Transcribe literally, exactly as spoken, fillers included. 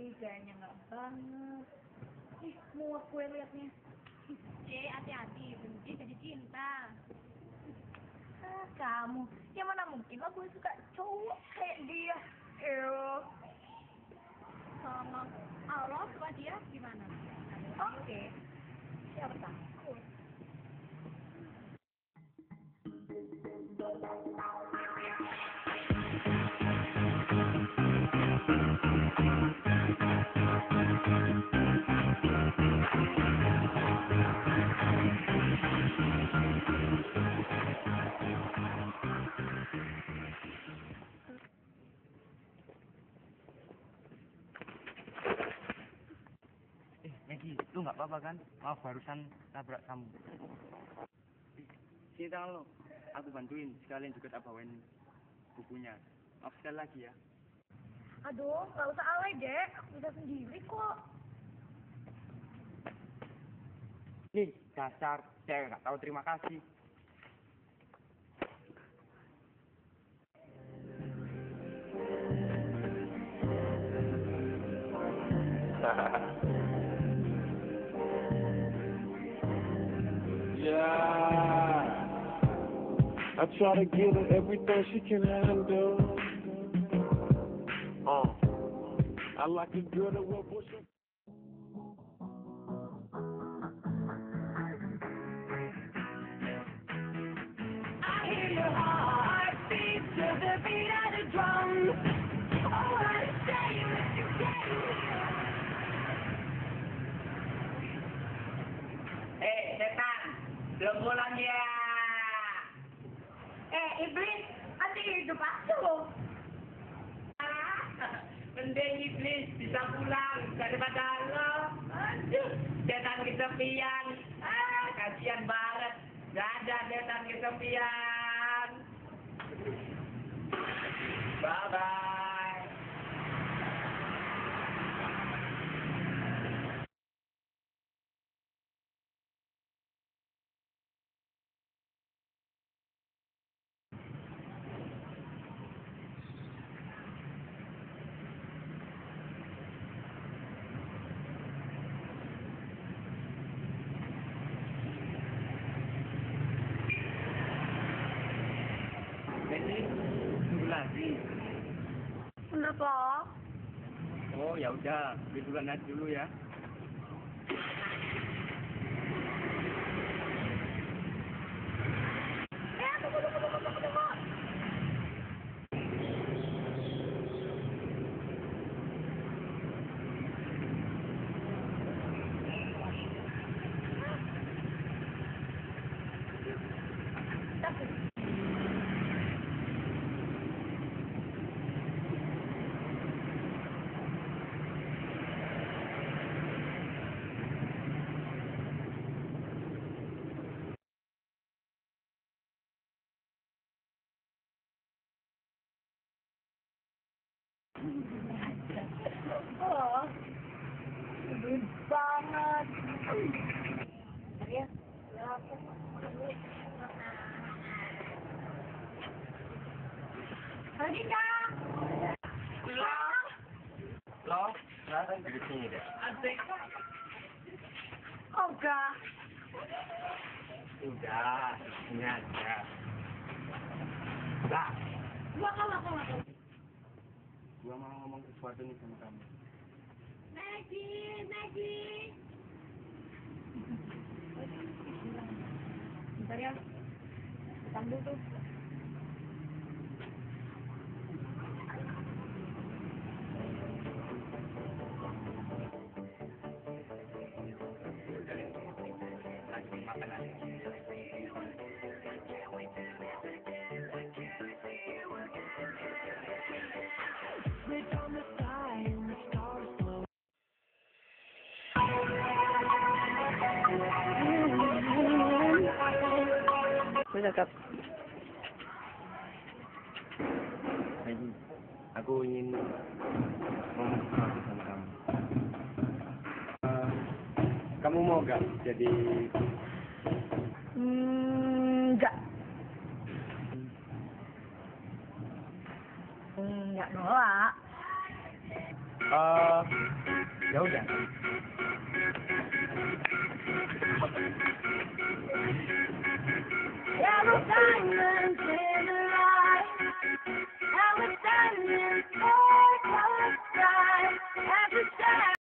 Ih, kayaknya nggak banget. Ih, muak gue liatnya. Eh, hati-hati, benci jadi cinta. Ah, kamu, ya mana mungkin lah gue suka cowok kayak dia. Ew. Sama Allah suka dia gimana? Oke, siapa takut? Eh, Megi, lu nggak apa-apa kan? Maaf barusan tabrak kamu. Sini tangan lo, aku bantuin. Sekalian juga tak bawain bukunya. Maaf sekali lagi ya. Aduh, nggak usah alay, Dek. Aku bisa sendiri kok. Nih, dasar cewek nggak tahu terima kasih. Yeah, I try to give her everything she can handle. Uh, I like a girl that will push her. I hear your heart beat to the beat of the drums. Oh, I say you if you can. Eh, setan, belum pulang ya. Eh, iblis, masih hidup aku. Ah, mending iblis bisa pulang daripada lo. Aduh, setan kesepian. Ah, kasihan banget. Gak ada setan kesepian. Bye bye. Jadi, tunggu lagi. Kenapa? Oh ya udah, beli duluan aja dulu ya. Eh, tunggu, tunggu, tunggu, tunggu, tunggu. Tapi, oh, sulit banget. Bentar ya, biar aku dulu. Lagi, Kak. Lo, lo, silakan duduk sini deh. Asik. Oh, Kak. Udah, ini aja. Lah, Makan, makan, makan. gua mau ngomong sesuatu nih sama kamu. Maggie, Maggie. Bentar ya. Sambil tuh. Lagi makan aja. Switch on the sky and the stars glow. Gue cakep. Megi, aku ingin ngomong sesuatu sama kamu. Eh, kamu mau gak jadi Hmm, enggak. Enggak nolak. eh Ya udah. Ya bukan